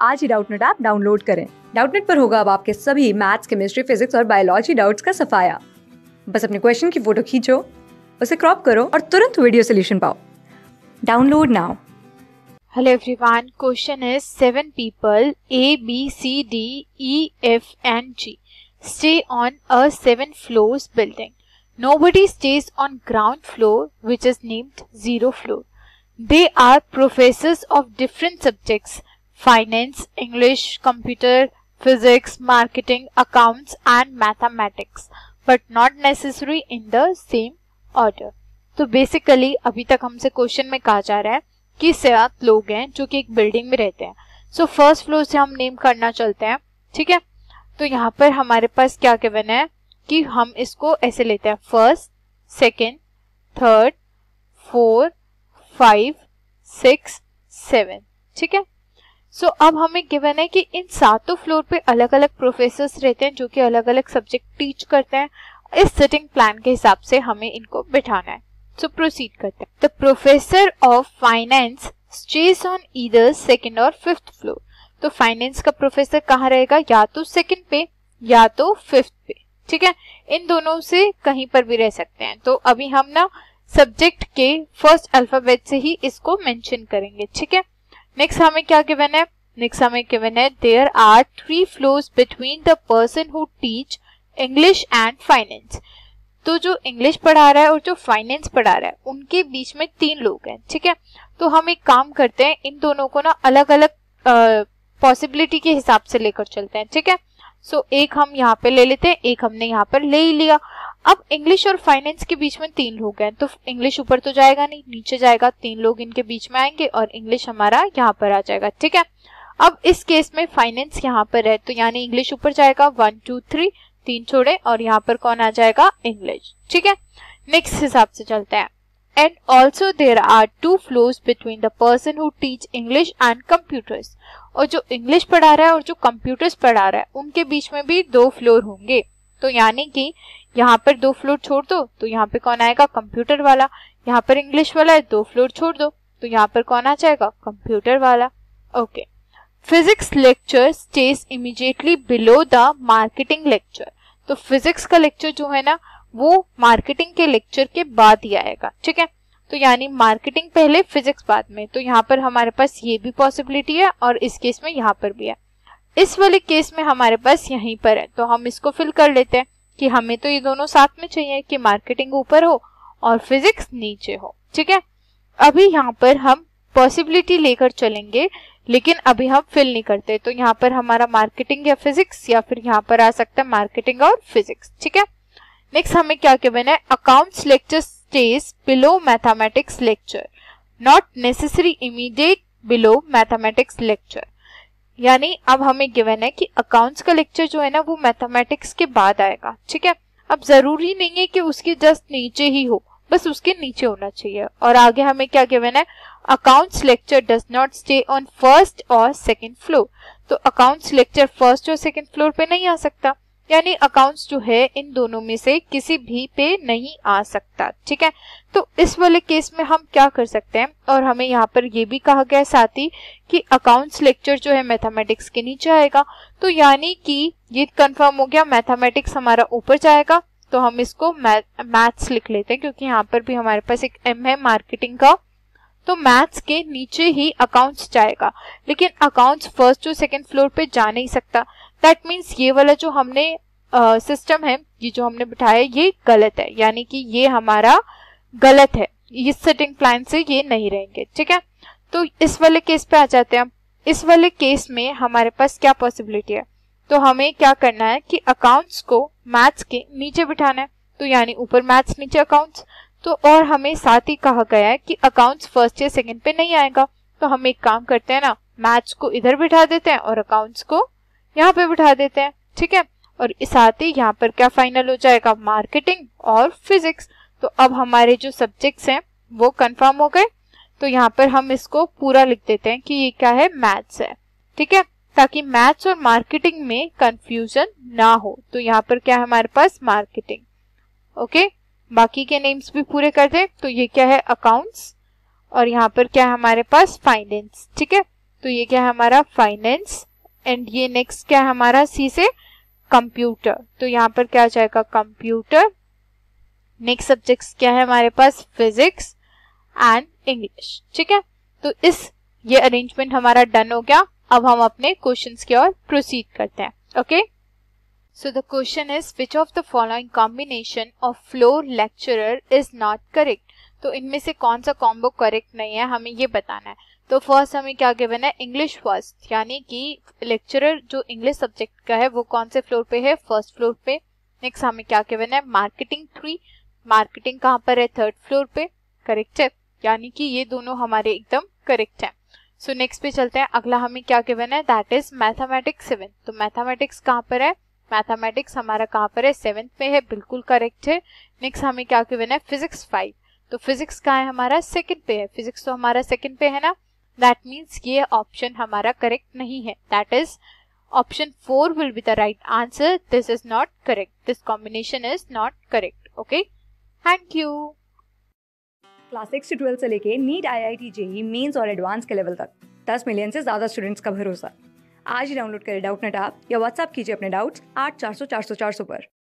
आज ही Doubtnut app download करें। डाउटनेट पर होगा अब आपके सभी मैथ्स, केमिस्ट्री, फिजिक्स और बायोलॉजी डाउट्स का सफाया। बस अपने क्वेश्चन की फोटो खींचो, उसे क्रॉप करो और तुरंत वीडियो सोल्यूशन पाओ। Download now. Hello everyone, question is 7 people A, B, C, D, E, F and G stay on a 7 floors building. Nobody stays on ground floor, which is named 0 floor. They are professors of different subjects: finance, English, computer, physics, marketing, accounts and mathematics, but not necessarily in the same order. तो basically अभी तक हमसे question में कहा जा रहा है कि 7 लोग हैं जो कि एक बिल्डिंग में रहते हैं। सो फर्स्ट फ्लोर से हम नेम करना चलते हैं, ठीक है। तो यहाँ पर हमारे पास क्या गिवन है कि हम इसको ऐसे लेते हैं: फर्स्ट, सेकंड, थर्ड, 4, 5, 6, 7, ठीक है। सो अब हमें गिवन है कि इन 7 फ्लोर पे अलग अलग प्रोफेसर्स रहते हैं जो कि अलग अलग सब्जेक्ट टीच करते हैं। इस सिटिंग प्लान के हिसाब से हमें इनको बिठाना है। So proceed करते हैं। The professor of finance stays on either second or fifth floor. तो फाइनेंस का प्रोफेसर कहाँ रहेगा? या तो सेकंड पे या तो फिफ्थ पे, ठीक है। इन दोनों से कहीं पर भी रह सकते हैं। तो अभी हम ना सब्जेक्ट के फर्स्ट अल्फाबेट से ही इसको मेंशन करेंगे, ठीक है। नेक्स्ट हमें क्या गिवन है? नेक्स्ट हमें गिवन है there are 3 floors between the person who teach English and finance. तो जो इंग्लिश पढ़ा रहा है और जो फाइनेंस पढ़ा रहा है उनके बीच में 3 लोग हैं, ठीक है। तो हम एक काम करते हैं, इन दोनों को ना अलग अलग पॉसिबिलिटी के हिसाब से लेकर चलते हैं, ठीक है। सो एक हम यहाँ पे ले लेते हैं, एक हमने यहाँ पर ले ही लिया। अब इंग्लिश और फाइनेंस के बीच में 3 लोग हैं, तो इंग्लिश ऊपर तो जाएगा नहीं, नीचे जाएगा। 3 लोग इनके बीच में आएंगे और इंग्लिश हमारा यहाँ पर आ जाएगा, ठीक है। अब इस केस में फाइनेंस यहाँ पर है, तो यानी इंग्लिश ऊपर जाएगा, 1 2 3, 3 छोड़े और यहाँ पर कौन आ जाएगा? इंग्लिश, ठीक है। नेक्स्ट हिसाब से चलते हैं। And also there are 2 floors between the person who teach English and computers. और जो इंग्लिश पढ़ा रहा है और जो कंप्यूटर्स पढ़ा रहा है उनके बीच में भी 2 फ्लोर होंगे। तो यानी कि यहाँ पर 2 फ्लोर छोड़ दो तो यहाँ पे कौन आएगा? कंप्यूटर वाला। यहाँ पर इंग्लिश वाला है, 2 फ्लोर छोड़ दो तो यहाँ पर कौन आ जाएगा? कंप्यूटर वाला। Okay. Physics lecture stays immediately below the marketing lecture. तो फिजिक्स का लेक्चर जो है ना वो मार्केटिंग के लेक्चर के बाद ही आएगा, ठीक है। तो यानी मार्केटिंग पहले, फिजिक्स बाद में। तो यहाँ पर हमारे पास ये भी पॉसिबिलिटी है और इस केस में यहाँ पर भी है। इस वाले केस में हमारे पास यहीं पर है, तो हम इसको फिल कर लेते हैं कि हमें तो ये दोनों साथ में चाहिए कि मार्केटिंग ऊपर हो और फिजिक्स नीचे हो, ठीक है। अभी यहाँ पर हम पॉसिबिलिटी लेकर चलेंगे, लेकिन अभी हम फिल नहीं करते। तो यहाँ पर हमारा मार्केटिंग या फिजिक्स या फिर यहाँ पर आ सकता है मार्केटिंग और फिजिक्स, ठीक है। नेक्स्ट हमें क्या गिवन है? Accounts lecture stays below mathematics lecture, not necessary immediate below mathematics lecture. यानी अब हमें गिवन है कि अकाउंट्स का लेक्चर जो है ना वो मैथमेटिक्स के बाद आएगा, ठीक है। अब जरूरी नहीं है कि उसके जस्ट नीचे ही हो, बस उसके नीचे होना चाहिए। और आगे हमें क्या गिवन है? Accounts lecture does not stay on first और सेकंड फ्लोर। तो अकाउंट्स लेक्चर फर्स्ट और सेकंड फ्लोर पे नहीं आ सकता, यानी अकाउंट्स जो है इन दोनों में से किसी भी पे नहीं आ सकता, ठीक है। तो इस वाले केस में हम क्या कर सकते हैं? और हमें यहाँ पर ये भी कहा गया है साथ ही कि अकाउंट्स लेक्चर जो है मैथमेटिक्स के नीचे आएगा। तो यानी कि ये कंफर्म हो गया, मैथमेटिक्स हमारा ऊपर जाएगा। तो हम इसको मैथ्स लिख लेते हैं क्योंकि यहाँ पर भी हमारे पास एक एम है मार्केटिंग का। तो मैथ्स के नीचे ही अकाउंट्स जाएगा, लेकिन अकाउंट्स फर्स्ट और सेकंड फ्लोर पे जा नहीं सकता। दैट मीन्स ये वाला जो हमने सिस्टम है, ये जो हमने बिठाया ये गलत है, यानी कि ये हमारा गलत है। इस सेटिंग प्लान से ये नहीं रहेंगे, ठीक है। तो इस वाले केस पे आ जाते हैं। इस वाले केस में हमारे पास क्या पॉसिबिलिटी है? तो हमें क्या करना है कि अकाउंट्स को मैथ्स के नीचे बिठाना है, तो यानी ऊपर मैथ्स नीचे अकाउंट्स। तो और हमें साथ ही कहा गया है कि अकाउंट्स फर्स्ट या सेकंड पे नहीं आएगा। तो हम एक काम करते हैं ना, मैथ्स को इधर बिठा देते हैं और अकाउंट्स को यहाँ पे बिठा देते हैं, ठीक है। और साथ ही यहाँ पर क्या फाइनल हो जाएगा? मार्केटिंग और फिजिक्स। तो अब हमारे जो सब्जेक्ट्स हैं वो कंफर्म हो गए। तो यहाँ पर हम इसको पूरा लिख देते हैं कि ये क्या है? मैथ्स है, ठीक है, ताकि मैथ्स और मार्केटिंग में कंफ्यूजन ना हो। तो यहाँ पर क्या है हमारे पास? Marketing, okay. बाकी के नेम्स भी पूरे कर दें। तो ये क्या है? अकाउंट्स। और यहाँ पर क्या है हमारे पास? फाइनेंस, ठीक है। तो ये क्या है हमारा फाइनेंस, एंड ये नेक्स्ट क्या है हमारा सी से कंप्यूटर, तो यहाँ पर क्या आ जाएगा कंप्यूटर। नेक्स्ट सब्जेक्ट्स क्या है हमारे पास फिजिक्स एंड इंग्लिश, ठीक है। तो ये अरेंजमेंट हमारा डन हो गया। अब हम अपने क्वेश्चंस की ओर प्रोसीड करते हैं। Okay, so the question is which of the following combination of floor lecturer is not correct. तो इनमें से कौन सा कॉम्बो करेक्ट नहीं है हमें ये बताना है। तो फर्स्ट हमें क्या गिवन है, इंग्लिश फर्स्ट, यानी कि लेक्चरर जो इंग्लिश सब्जेक्ट का है वो कौन से फ्लोर पे है, फर्स्ट फ्लोर पे। नेक्स्ट हमें क्या गिवन है, मार्केटिंग 3, मार्केटिंग कहाँ पर है, थर्ड फ्लोर पे, करेक्ट है, यानी कि ये दोनों हमारे एकदम करेक्ट है। सो नेक्स्ट पे चलते हैं, अगला हमें क्या गिवन है, दैट इज मैथमेटिक्स 7। तो मैथमेटिक्स कहाँ पर है, मैथमेटिक्स हमारा कहाँ पर है, 7th पे है, बिल्कुल करेक्ट है। नेक्स्ट हमें क्या गिवन है, फिजिक्स 5। तो फिजिक्स कहाँ है हमारा, सेकंड पे है, फिजिक्स तो हमारा सेकंड पे है ना, दैट मीन्स ये ऑप्शन हमारा करेक्ट नहीं है, that is option 4 will be the right answer. This is not correct, this combination is not correct. Okay, thank you. Class 6 से 12 से लेके नीट, IIT, JEE मेंस और एडवांस के लेवल तक 10 मिलियन से ज़्यादा स्टूडेंट्स का भरोसा। आज ही डाउनलोड करें डाउटनेट ऐप या व्हाट्सएप कीजिए अपने डाउट्स 8400 400 400 पर।